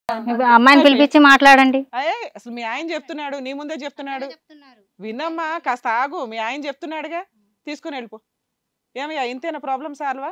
అమ్మాయిని పిలిపించి మాట్లాడండి. అసలు మీ ఆయన చెప్తున్నాడు, నీ ముందే చెప్తున్నాడు. వినమ్మా, కాస్త ఆగు. మీ ఆయన చెప్తున్నాడుగా, తీసుకుని వెళ్ళిపో. ఏమయ్యా, ఇంతేనా ప్రాబ్లం సాల్వా?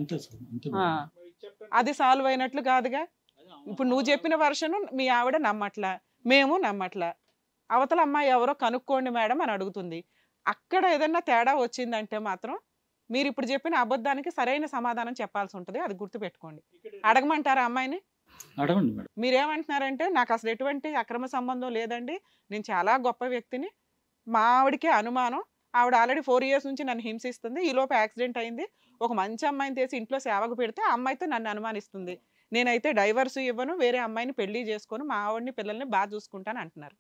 అది సాల్వ్ అయినట్లు కాదుగా. ఇప్పుడు నువ్వు చెప్పిన వర్షన్ మీ ఆవిడ నమ్మట్లా, మేము నమ్మట్లా. అవతల అమ్మాయి ఎవరో కనుక్కోండి మేడం అని అడుగుతుంది. అక్కడ ఏదన్నా తేడా వచ్చిందంటే మాత్రం మీరు ఇప్పుడు చెప్పిన అబద్ధానికి సరైన సమాధానం చెప్పాల్సి ఉంటుంది. అది గుర్తుపెట్టుకోండి. అడగమంటారా అమ్మాయిని? అడగండి మేడం. మీరేమంటున్నారంటే నాకు అసలు ఎటువంటి అక్రమ సంబంధం లేదండి, నేను చాలా గొప్ప వ్యక్తిని, మా ఆవిడకే అనుమానం, ఆవిడ ఆల్రెడీ 4 years నుంచి నన్ను హింసిస్తుంది, ఈ లోపు యాక్సిడెంట్ అయింది, ఒక మంచి అమ్మాయిని తీసి ఇంట్లో సేవకు పెడితే ఆ అమ్మాయితో నన్ను అనుమానిస్తుంది, నేనైతే డైవర్స్ ఇవ్వను, వేరే అమ్మాయిని పెళ్లి చేసుకొని మా ఆవిడని పిల్లల్ని బాగా చూసుకుంటాను అంటున్నారు.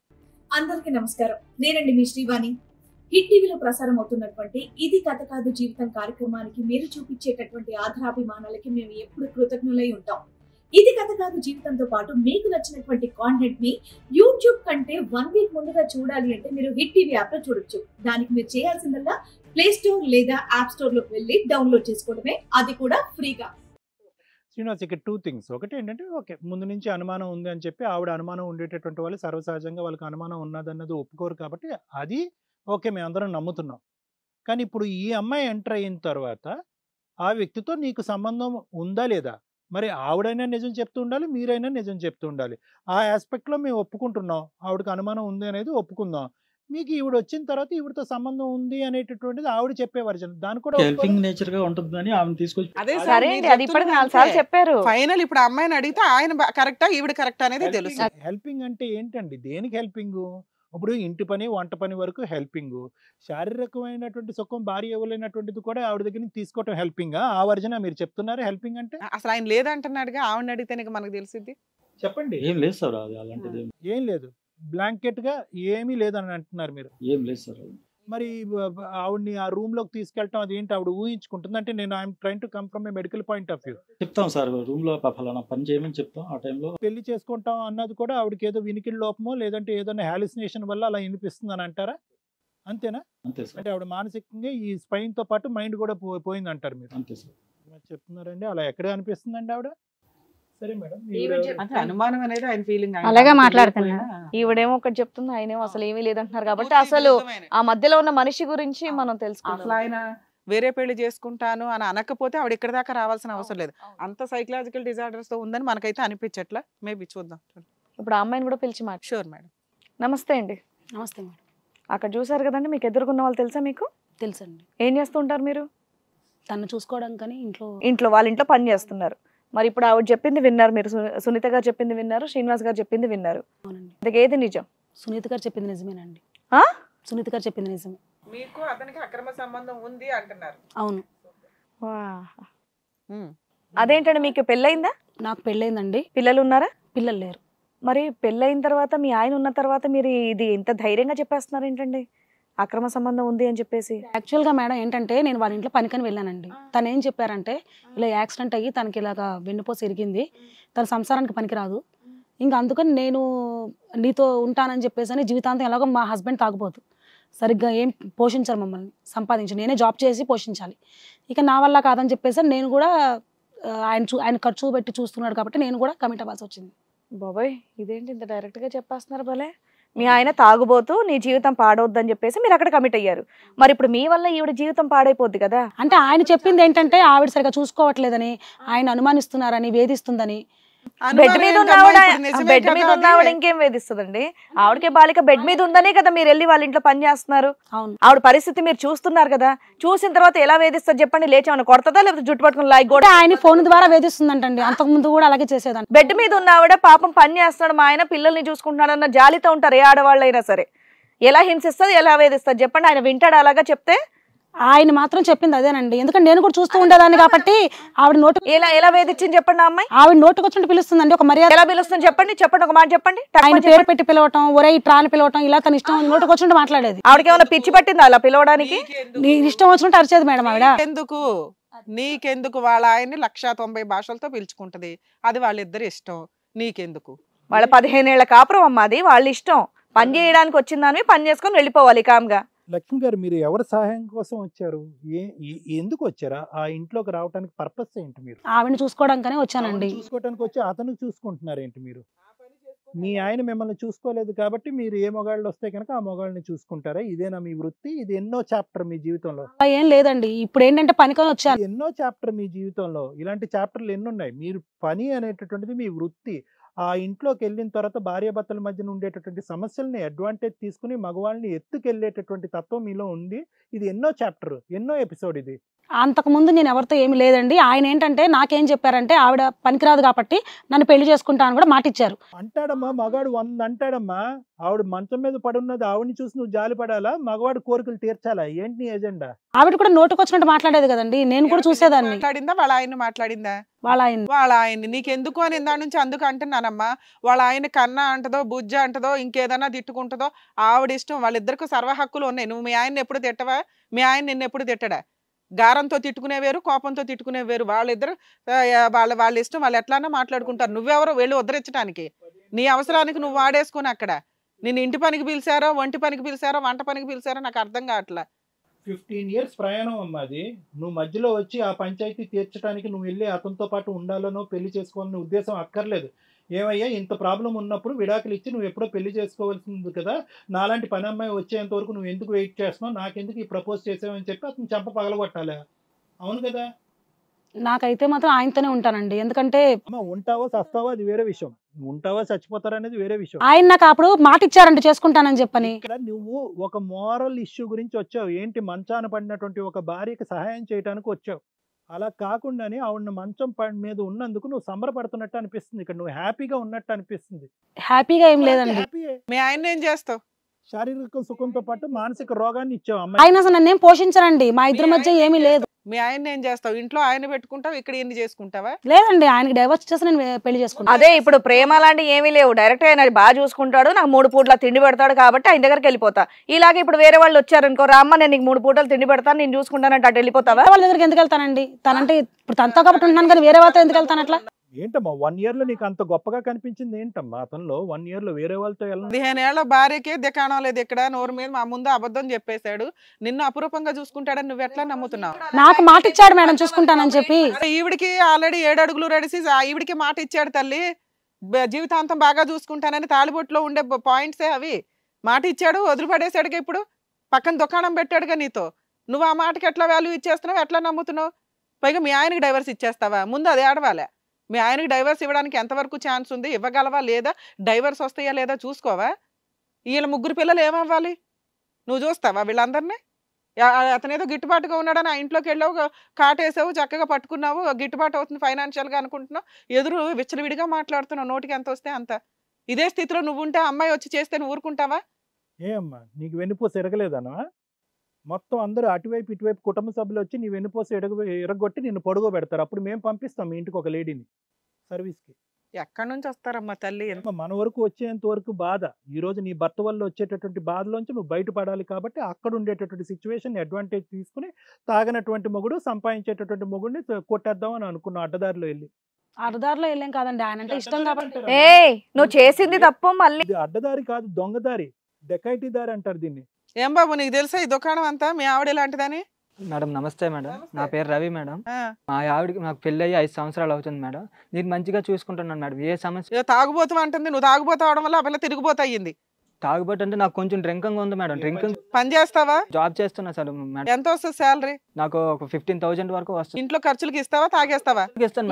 అందరికీ నమస్కారం, నేనండి మీ శ్రీవాణి. హిట్ టీవీలో ప్రసారం అవుతున్నటువంటి ఇది కథ కాదు జీవితం కార్యక్రమానికి మీరు చూపించేటటువంటి ఆధారాభిమానాలకి మేము ఎప్పుడు కృతజ్ఞులై ఉంటాం. ఇది కథ కాదు జీవితంతో పాటు మీకు నచ్చినటువంటి కాంటెంట్ ని యూట్యూబ్ కంటే 1 week ముందుగా చూడాలి అంటే మీరు హిట్ టీవీ యాప్ లో చూడొచ్చు. దానికి మీరు చేయాల్సిందల్లా ప్లే స్టోర్ లేదా యాప్ స్టోర్ లోకి వెళ్ళి డౌన్లోడ్ చేసుకోవడమే, అది కూడా ఫ్రీగా. శ్రీనివాస్, ఇక్కడ 2 things. ఒకటి ఏంటంటే, ఓకే, ముందు నుంచి అనుమానం ఉంది అని చెప్పి ఆవిడ అనుమానం ఉండేటటువంటి వాళ్ళు సర్వసహజంగా వాళ్ళకి అనుమానం ఉన్నదన్నది ఒప్పుకోరు కాబట్టి అది ఓకే, మేమందరం నమ్ముతున్నాం. కానీ ఇప్పుడు ఈ అమ్మాయి ఎంటర్ అయిన తర్వాత ఆ వ్యక్తితో నీకు సంబంధం ఉందా లేదా, మరి ఆవిడైనా నిజం చెప్తూ ఉండాలి, మీరైనా నిజం చెప్తూ ఉండాలి. ఆ ఆస్పెక్ట్లో మేము ఒప్పుకుంటున్నాం, ఆవిడకి అనుమానం ఉంది అనేది ఒప్పుకుందాం. మీకు ఈవిడ వచ్చిన తర్వాత ఈవిడతో సంబంధం ఉంది అనేటటువంటిది ఆవిడ చెప్పే వర్జన్, దాని కూడా హెల్పింగ్ నేచర్ గా ఉంటుందని ఆమె తీసుకొచ్చి అదే సరే అండి, అది ఇప్పుడు 4 సార్లు చెప్పారు. ఫైనల్ ఇప్పుడు అమ్మాయిని అడిగితే ఆయన కరెక్టా ఈవిడ కరెక్టా అనేది తెలుసు. హెల్పింగ్ అంటే ఏంటండి, దేనికి హెల్పింగ్? ఇప్పుడు ఇంటి పని వంట పని వరకు హెల్పింగ్, శారీరకమైనటువంటి సుఖం భార్య ఇవ్వలేనటువంటిది కూడా ఆవిడ దగ్గర నుంచి తీసుకోవటం హెల్పింగా? ఆ వర్జన మీరు చెప్తున్నారు హెల్పింగ్ అంటే? అసలు ఆయన లేదంటున్నాడుగా, ఆవిడని అడిగితే మనకు తెలిసింది. చెప్పండి. ఏం లేదు సార్, అది అలాంటిది ఏం లేదు, బ్లాంకెట్ గా ఏమీ లేదని అంటున్నారు మీరు. ఏం లేదు సార్. మరి ఆవిడ్ని ఆ రూమ్ లోకి తీసుకెళ్ళటం అదేంటి, ఆవిడ ఊహించుకుంటుంది అంటే? నేను I'm train to come from a medical point of view. చెప్తాం సార్, రూమ్ లో ఫలానా పని చేయమని చెప్తాం. ఆ టైంలో పెళ్లి చేసుకుంటాం అన్నది కూడా ఆవిడకి ఏదో వినికిడి లోపమో లేదంటే ఏదైనా హాలిసినేషన్ వల్ల అలా వినిపిస్తుంది అని అంటారా? అంతేనా? అంతే సార్. అంటే ఆవిడ మానసికంగా ఈ స్పైన్ తో పాటు మైండ్ కూడా పోయింది అంటారు మీరు? అంతే సార్. చెప్తున్నారండి, అలా ఎక్కడ అనిపిస్తుందండి ఆవిడ? సరే మేడం, అంటే అనుమానం అనేది ఆయన ఫీలింగ్. అలాగే మాట్లాడుతున్నా. ఈవిడేమో ఒకటి చెప్తుంది, ఆయనేమో అసలు ఏమీ లేదంటున్నారు. కాబట్టి అసలు ఆ మధ్యలో ఉన్న మనిషి గురించి మనం అసలు తెలుసుకోవాలి. ఆయన వేరే పెళ్లి చేసుకుంటాను అని అనకపోతే ఆవిడ ఇక్కడ దాకా రావాల్సిన అవసరం లేదు. అంత సైకలాజికల్ డిజార్డర్స్ తో ఉందని మనకైతే అనిపించట్లా. మేబీ చూద్దాం. ఇప్పుడు ఆ అమ్మాయిని కూడా పిలిచి మాట. Sure madam. నమస్తే అండి. నమస్తే మేడం. అక్కడ చూసారు కదండి, మీకు ఎదుర్కొన్న వాళ్ళు తెలుసా మీకు? తెలుసండి. ఏం చేస్తూ ఉంటారు మీరు? తను చూసుకోవడం కానీ వాళ్ళ ఇంట్లో పని చేస్తున్నారు. మరి ఇప్పుడు ఆవిడ చెప్పింది విన్నారు మీరు, సునీత గారు చెప్పింది విన్నారు, శ్రీనివాస్ గారు చెప్పింది విన్నారు. అవునండి. ఇంతకు ఏది నిజం? సునీత గారు చెప్పింది నిజమేనండి. సునీత గారు చెప్పింది నిజమే. మీకు అతనికి అక్రమ సంబంధం ఉంది అంటున్నారు. అవును. అదేంటండి, మీకు పెళ్ళయిందా? నాకు పెళ్ళైందండి. పిల్లలు ఉన్నారా? పిల్లలు లేరు. మరి పెళ్ళైన తర్వాత మీ ఆయన ఉన్న తర్వాత మీరు ఇది ఇంత ధైర్యంగా చెప్పేస్తున్నారు ఏంటండి, అక్రమ సంబంధం ఉంది అని చెప్పేసి? యాక్చువల్గా మేడం ఏంటంటే, నేను వాళ్ళ ఇంట్లో పనికని వెళ్ళానండి. తను ఏం చెప్పారంటే, ఇలా యాక్సిడెంట్ అయ్యి తనకి ఇలాగా వెన్నుపోసి ఇరిగింది, తన సంసారానికి పనికిరాదు, ఇంకా అందుకని నేను నీతో ఉంటానని చెప్పేసి అని జీవితాంతం ఎలాగో మా హస్బెండ్ తాగుపోతు సరిగ్గా ఏం పోషించారు మమ్మల్ని, సంపాదించి నేనే జాబ్ చేసి పోషించాలి, ఇక నా వల్ల కాదని చెప్పేసి నేను కూడా ఆయన ఖర్చు పెట్టి చూస్తున్నాడు కాబట్టి నేను కూడా కమిట్ అవ్వాల్సి వచ్చింది. బాబాయ్, ఇదేంటి ఇంత డైరెక్ట్గా చెప్పేస్తున్నారు? భలే, మీ ఆయన తాగుబోతూ నీ జీవితం పాడవద్దని చెప్పేసి మీరు అక్కడ కమిట్ అయ్యారు. మరి ఇప్పుడు మీ వల్ల ఈవిడ జీవితం పాడైపోద్ది కదా. అంటే ఆయన చెప్పింది ఏంటంటే, ఆవిడ సరిగా చూసుకోవట్లేదని, ఆయన అనుమానిస్తున్నారని, వేధిస్తుందని. బెడ్ మీద ఉన్న ఆవిడ ఇంకేం వేధిస్తుందండి? ఆవిడకే బాలిక బెడ్ మీద ఉందనే కదా మీరు వెళ్ళి వాళ్ళ ఇంట్లో పని చేస్తున్నారు. ఆవిడ పరిస్థితి మీరు చూస్తున్నారు కదా. చూసిన తర్వాత ఎలా వేధిస్తారు చెప్పండి? లేచేమన్నా కొడతదా లేకపోతే జుట్టు పట్టుకుని లాగి కూడా? ఆయన ఫోన్ ద్వారా వేధిస్తుందంటండి, అంతకు ముందు కూడా అలాగే చేసేదాన్ని. బెడ్ మీద ఉన్న ఆవిడ పాపం పని చేస్తున్నాడు, మా ఆయన పిల్లల్ని చూసుకుంటున్నాడు అన్న జాలితో ఉంటారు ఏ ఆడవాళ్ళైనా సరే. ఎలా హింసిస్తుంది, ఎలా వేధిస్తారు చెప్పండి? ఆయన వింటాడు అలాగా చెప్తే? ఆయన మాత్రం చెప్పింది అదేనండి, ఎందుకంటే నేను కూడా చూస్తూ ఉండేదాన్ని కాబట్టి. ఆవిడ నోటు ఎలా వేధించింది చెప్పండి? అమ్మాయి ఆవిడ నోటుకు వచ్చినట్టు పిలుస్తుందండి, ఒక మర్యాద. ఎలా పిలుస్తుంది చెప్పండి? ఒక మాట చెప్పండి. ఆయన పేరు పెట్టి పిలవటం, ఒరే ట్రాని పిలవటం, ఇలా తన ఇష్టం నోటుకు వచ్చినట్టు మాట్లాడేది. ఆవిడకి ఏమైనా పిచ్చి పట్టిందా అలా పిలవడానికి? నీ ఇష్టం వచ్చినట్టు అరిచేది మేడం ఆవిడ. నీకెందుకు? వాళ్ళ ఆయన్ని 190 భాషలతో పిలుచుకుంటది, అది వాళ్ళిద్దరి ఇష్టం, నీకెందుకు? వాళ్ళ 15 ఏళ్ల కాపురం అమ్మాది, వాళ్ళ ఇష్టం. పని చేయడానికి వచ్చిందని పని చేసుకొని వెళ్ళిపోవాలి కామ్గా. లక్ష్మి గారు మీరు ఎవరి సహాయం కోసం వచ్చారు? ఎందుకు వచ్చారా? ఆ ఇంట్లోకి రావడానికి పర్పస్ ఏంటి? మీరు ఆవిడని చూసుకోవడానికనే వచ్చానండి. చూసుకోవడానికి వచ్చి అతను చూసుకుంటున్నారు ఏంటి? మీరు మీ ఆయన మిమ్మల్ని చూసుకోలేదు కాబట్టి మీరు ఏ మొగాళ్ళు వస్తే కనుక ఆ మొగాళ్ళని చూసుకుంటారా? ఇదేనా మీ వృత్తి? ఇది ఎన్నో చాప్టర్ మీ జీవితంలో? ఏం లేదండి, ఇప్పుడు ఏంటంటే పనికొని వచ్చాను. ఎన్నో చాప్టర్ మీ జీవితంలో, ఇలాంటి చాప్టర్లు ఎన్నున్నాయి. మీరు పని అనేటటువంటిది మీ వృత్తి. ఆ ఇంట్లోకి వెళ్ళిన తర్వాత భార్యాభర్తల మధ్యన ఉండేటటువంటి సమస్యల్ని అడ్వాంటేజ్ తీసుకుని మగవాళ్ళని ఎత్తుకెళ్ళేటటువంటి తత్వం మీలో ఉంది. ఇది ఎన్నో చాప్టర్, ఎన్నో ఎపిసోడ్ ఇది. అంతకుముందు నేను ఎవరితో ఏమి లేదండి. ఆయన ఏంటంటే నాకేం చెప్పారంటే ఆవిడ పనికిరాదు కాబట్టి నన్ను పెళ్లి చేసుకుంటాను కూడా మాట ఇచ్చారు. అంటాడమ్మా మగాడు 100 అంటాడమ్మా. ఆవిడ మంచం మీద పడున్నది, ఆవిడని చూసి నువ్వు జాలి పడాలా? మగవాడు కోరికలు తీర్చాలా? ఏంటి నీ ఎజెండా? ఆవిడ కూడా నోటుకొచ్చినట్టు మాట్లాడేది కదండి, నేను కూడా చూసేదాన్ని. మాట్లాడిందా? వాళ్ళ ఆయన మాట్లాడిందా? వాళ్ళ ఆయన. వాళ్ళ ఆయన నీకెందుకు అని దాని నుంచి అందుకు అంటున్నానమ్మా. వాళ్ళ ఆయన కన్నా అంటదో, బుజ్జ అంటదో, ఇంకేదన్నా తిట్టుకుంటుందో ఆవిడ ఇష్టం. వాళ్ళిద్దరికి సర్వ హక్కులు ఉన్నాయి. నువ్వు మీ ఆయన ఎప్పుడు తిట్టవా? మీ ఆయన నిన్ను ఎప్పుడు తిట్టడా? గారంతో తిట్టుకునే వేరు, కోపంతో తిట్టుకునే వేరు. వాళ్ళిద్దరు వాళ్ళ ఇష్టం, వాళ్ళు ఎట్లానా మాట్లాడుకుంటారు. నువ్వెవరో వెళ్ళి ఉద్ధరించడానికి? నీ అవసరానికి నువ్వు వాడేసుకుని అక్కడ నేను ఇంటి పనికి పిలిచారో, ఒంటి పనికి పిలిచారో, వంట పనికి పిలిచారో నాకు అర్థం కావట్లా. 15 years ప్రయాణం అమ్మా అది. నువ్వు మధ్యలో వచ్చి ఆ పంచాయతీ తీర్చడానికి నువ్వు వెళ్ళి అతనితో పాటు ఉండాలనో పెళ్లి చేసుకోవాలనే ఉద్దేశం అక్కర్లేదు. ఏమయ్యా ఇంత ప్రాబ్లం ఉన్నప్పుడు విడాకులు ఇచ్చి నువ్వు ఎప్పుడో పెళ్లి చేసుకోవాల్సింది కదా. నాలాంటి పని అమ్మాయి వచ్చేంత వరకు నువ్వు ఎందుకు వెయిట్ చేస్తున్నావు? నాకెందుకు ఈ ప్రపోజ్ చేసావని చెప్పి అతను చెంప పగలగొట్టాలా? అవును కదా. నాకైతే మాత్రం ఆయనతోనే ఉంటానండి. ఎందుకంటే అమ్మా ఉంటావో చస్తావో అది వేరే విషయం, ఉంటావో చచ్చిపోతారో అనేది వేరే విషయం. ఆయన నాకు అప్పుడు మాట ఇచ్చారండి చేసుకుంటానని చెప్పని. ఇక్కడ నువ్వు ఒక మోరల్ ఇష్యూ గురించి వచ్చావు. ఏంటి? మంచాన పడినటువంటి ఒక భార్యకి సహాయం చేయడానికి వచ్చావు. అలా కాకుండానే ఆవిడ మంచం మీద ఉన్నందుకు నువ్వు సంబరపడుతున్నట్టు అనిపిస్తుంది. ఇక్కడ నువ్వు హ్యాపీగా ఉన్నట్టు అనిపిస్తుంది. హ్యాపీగా ఏం లేదండి. హ్యాపీయే. మీ ఆయన ఏం చేస్తావు? శారీరక సుఖంతో పాటు మానసిక రోగాన్ని ఇచ్చావు అమ్మాయి. ఆయన అసలు నన్నేం పోషించరండి. మా ఇద్దరి మధ్య ఏమీ లేదు. మీ ఆయన ఏం చేస్తావు? ఇంట్లో ఆయన పెట్టుకుంటావు, ఇక్కడ ఎన్ని చేసుకుంటావా? లేదండి, ఆయనకి డైవర్స్ చేసి నేను పెళ్లి చేసుకుంటాను. అదే ఇప్పుడు ప్రేమ లాంటివి ఏమీ లేవు. డైరెక్ట్ ఆయన బాగా చూసుకుంటాడు, నాకు 3 పూట్ల తిండి పెడతాడు కాబట్టి ఆయన దగ్గరికి వెళ్ళిపోతా. ఇలాగే ఇప్పుడు వేరే వాళ్ళు వచ్చారనుకో, రామ్మ నేను నీకు 3 పూటలు తిండి పెడతాను, నేను చూసుకుంటానంటే అటు వెళ్ళిపోతావా? వాళ్ళ దగ్గరికి ఎందుకు వెళ్తానండి? తనంటే ఇప్పుడు తనతో కాబట్టి ఉంటున్నాను కానీ వేరే వాళ్ళతో ఎందుకు వెళ్తాను? అట్లా ఏంటమ్మా 1 year లో నీకు అంత గొప్పగా కనిపించింది ఏంటమ్మా అతనిలో? 1 year లో వేరే వాళ్ళతో 15 ఏళ్ల భార్యకే దికాణం లేదు. ఇక్కడ నోరు మీద మా ముందు అబద్ధం చెప్పేశాడు. నిన్ను అపురూపంగా చూసుకుంటాడని నువ్వు ఎట్లా నమ్ముతున్నావు? నాకు మాట ఇచ్చాడు మేడం చూసుకుంటానని చెప్పి. ఈవిడికి ఆల్రెడీ 7 అడుగులు రెడిసి ఈవిడికి మాట ఇచ్చాడు తల్లి. జీవితాంతం బాగా చూసుకుంటానని తాళిబొట్టులో ఉండే పాయింట్సే అవి. మాట ఇచ్చాడు, వదిలిపడేశాడుగా. ఇప్పుడు పక్కన దుకాణం పెట్టాడుగా నీతో. నువ్వు ఆ మాటకి ఎట్లా వాల్యూ ఇచ్చేస్తున్నావు? ఎట్లా నమ్ముతున్నావు? పైగా మీ ఆయనకి డైవర్స్ ఇచ్చేస్తావా? ముందు అది ఆడవాలే. మీ ఆయనకి డైవర్స్ ఇవ్వడానికి ఎంతవరకు ఛాన్స్ ఉంది? ఇవ్వగలవా లేదా? డైవర్స్ వస్తాయా లేదా చూసుకోవా? వీళ్ళ 3 పిల్లలు ఏమవ్వాలి? నువ్వు చూస్తావా వీళ్ళందరినీ? అతనేదో గిట్టుబాటుగా ఉన్నాడని ఆ ఇంట్లోకి వెళ్ళావు, కాటేసావు, చక్కగా పట్టుకున్నావు, గిట్టుబాటు అవుతుంది ఫైనాన్షియల్గా అనుకుంటున్నావు. ఎదురు విచ్చలవిడిగా మాట్లాడుతున్నావు, నోటికి ఎంత వస్తే అంత. ఇదే స్థితిలో నువ్వు ఉంటే అమ్మాయి వచ్చి చేస్తే నువ్వు ఊరుకుంటావా? ఏ అమ్మా నీకు వెన్నుపూస ఎరగలేదనా? మొత్తం అందరూ అటువైపు ఇటువైపు కుటుంబ సభ్యులు వచ్చి నీ వెన్నుపూస ఎరగొట్టి నిన్ను పొడుగోబెడతారు. అప్పుడు మేము పంపిస్తాం మీ ఇంటికి ఒక లేడీని సర్వీస్కి. ఎక్కడి నుంచి వస్తారమ్మా తల్లి? మన వరకు వచ్చేంత వరకు బాధ. ఈ రోజు నీ భర్త వల్ల వచ్చేటటువంటి బాధలోంచి నువ్వు బయటపడాలి కాబట్టి అక్కడ ఉండేటటువంటి సిచ్యువేషన్ అడ్వాంటేజ్ తీసుకుని తాగినటువంటి మొగుడు సంపాదించేటటువంటి మొగుడిని కొట్టేద్దాం అని అనుకున్నావు అడ్డదారిలో వెళ్ళి. అర్ధారిలో వెళ్ళాం కాదండి, ఆయన అంటే ఇష్టం కాబట్టి. నువ్వు చేసింది తప్పు. మళ్ళీ ఇది అడ్డదారి కాదు, దొంగదారి, డెకైటీ దారి అంటారు దీన్ని. ఏం బాబు నీకు తెలుసా ఈ దుకాణం అంతా మీ ఆవిడ ఎలాంటిదని? మేడం నమస్తే మేడం, నా పేరు రవి మేడం. మా ఆవిడకి నాకు పెళ్ళి అయ్యి 5 సంవత్సరాలు అవుతుంది మేడం. నేను మంచిగా చూసుకుంటున్నాను మేడం. ఏ సమస్య? తాగుబోతు అంటుంది. నువ్వు తాగుబోతు అవడం వల్ల ఆ పిల్ల తిరిగిపోతా అయ్యింది. తాగుబోతు అంటే నాకు కొంచెం డ్రింకింగ్ ఉంది మేడం. డ్రింకింగ్ పని చేస్తావా? జాబ్ చేస్తున్నా సార్ మేడం. ఎంత వస్తుంది శాలరీ? నాకు ఒక 15,000 వరకు వస్తుంది. ఇంట్లో ఖర్చులకి ఇస్తావా, తాగేస్తావా? ఇస్తాను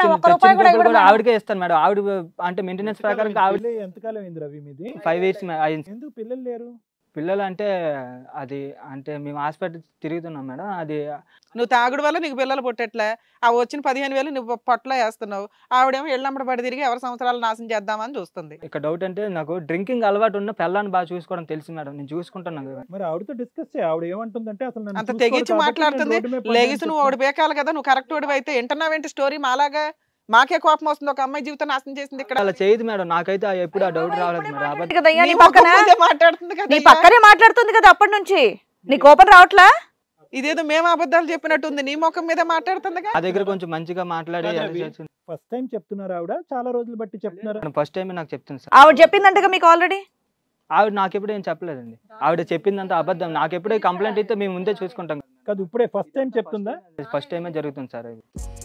మేడం, ఆవిడకే ఇస్తాను మేడం. ఆవిడ అంటే మెయింటెనెన్స్ ప్రకారం ఆవిడ. ఎంతకాలం అయింది రవి మీది? 5 years అయింది. ఎందుకు పిల్లలు లేరు? పిల్లలు అంటే అది అంటే మేము హాస్పిటల్ తిరుగుతున్నాం మేడం. అది నువ్వు తాగుడు వల్ల నీకు పిల్లలు పుట్టట్లే. ఆ వచ్చిన 15,000 నువ్వు పొట్టలో వేస్తున్నావు. ఆవిడేమో ఎళ్ళమ్మడి పడి తిరిగి ఎవరి సంవత్సరాలు నాశనం చేద్దామని చూస్తుంది. ఇక్కడ డౌట్ అంటే నాకు డ్రింకింగ్ అలవాటు ఉన్న పిల్లని బాగా చూసుకోవడం తెలుసు మేడం. నేను చూసుకుంటున్నాను. మరి ఆవిడతో డిస్కస్ చేయి. ఆవిడ ఏమంటుందంటే అసలు అంత తెగించి మాట్లాడుతుంది. లేగిసి నువ్వు ఆవిడ బేకాలి కదా, నువ్వు కరెక్ట్ ఓడివి అయితే వింటున్నావేంటి స్టోరీ మాలాగా? మాకే కోపం వస్తుంది. ఒక అమ్మాయి జీవితం నాశనం చేసింది ఇక్కడ. అలా చేయదు మేడం. నాకైతే ఎప్పుడు ఆ డౌట్ రాలేదు మేడం. నీ పక్కనే మాట్లాడుతుంది కదా అప్పటి నుంచి. నీ కోపం రావట్లా? ఇదేదో మేము అబద్ధాలు చెప్పినట్టుంది. నీ ముఖం మీద మాట్లాడుతుంది. ఆ దగ్గర కొంచెం మంచిగా మాట్లాడి. ఫస్ట్ టైం చెప్తున్నారు ఆవిడ? చాలా రోజులు బట్టి చెప్తున్నారు? ఫస్ట్ టైం నాకు చెప్తుంది సార్. ఆవిడ చెప్పిందంటగా మీకు ఆల్రెడీ. ఆవిడ నాకెప్పుడు ఏం చెప్పలేదండి. ఆవిడ చెప్పిందంతా అబద్ధం. నాకెప్పుడే కంప్లైంట్ ఇస్తే మేము ముందే చూసుకుంటాం. కాదు ఇప్పుడే ఫస్ట్ టైం చెప్తుందా? ఫస్ట్ టైమే జరుగుతుంది సార్.